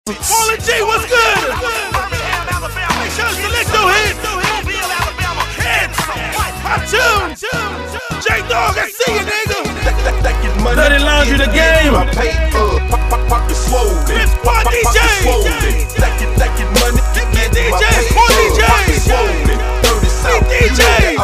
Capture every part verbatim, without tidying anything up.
Marlon G, what's good? Make sure to select your hits. Hits. My tune. J-Dog, I see you, nigga. Dirty Laundry, the game. It's Squad D J. D J, Squad D J. D J.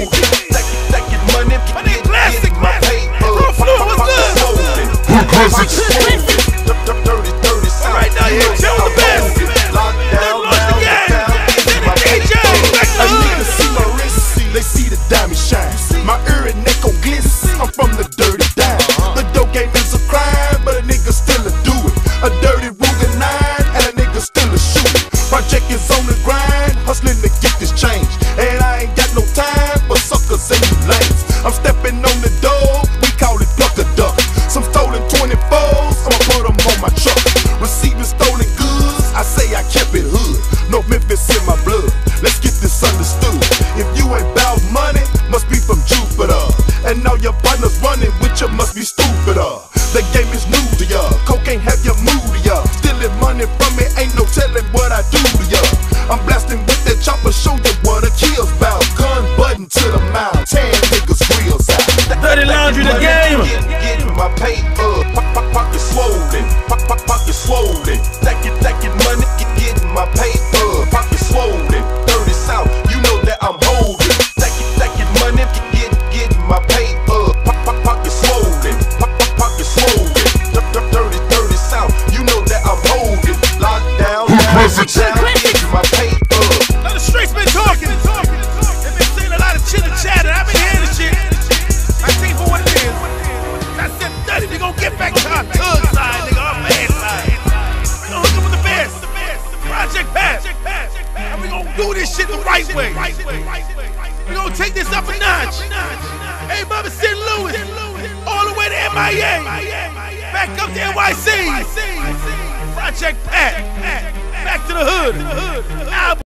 My name Classic. Pro Fluid, what's good? Right now, here, chill the best. Then launch the game. Then the D J. Back to the hood. They see the diamond shine. My ear and neck on glitz. I'm from the dirty dime. The dope game is a crime, but a nigga still a do it. A dirty Ruger nine, and a nigga still a shoot it. Project is on the grind, hustling to get this change. And I ain't got no time for suckers and you lanes. I'm stepping on the door, we call it duck a duck. Some stolen twenty-fours, I'ma put them on my truck. Receiving stolen goods, I say I kept it hood. No Memphis in my blood, let's get this understood. If you ain't bout money, must be from Jupiter. And all your partners running with you must be stupider. The game is new to ya, cocaine have you moody ya. Stealing money from me, ain't no telling what I do to ya. I'm blasting with that chopper, show you what a kill's bout. Gun button to the mouth, ten niggas grills out. Dirty Laundry, the game. Getting my paper, pocket swollen, pocket swollen. Stacking, stacking money, getting my paper, pocket swollen. Dirty South, you know that I'm holding. Stacking, stacking money, getting, getting my paper, pocket swollen, pocket swollen. Dirty, dirty South, you know that I'm holding. Lockdown, down, getting my paper. Now the streets been talking. They've been saying a lot of chitter chatter. I've been hearing this shit. I see for what it is. I said, dirty, we gon' get back to our thug side, nigga, our man side. We gon' hook up with the best. Project Pat. And we gon' do this shit the right way. We gon' take this up a notch. Hey, Bubba, Saint Louis. All the way to M I A. Back up to N Y C. Project Pat. Back to the hood. Album.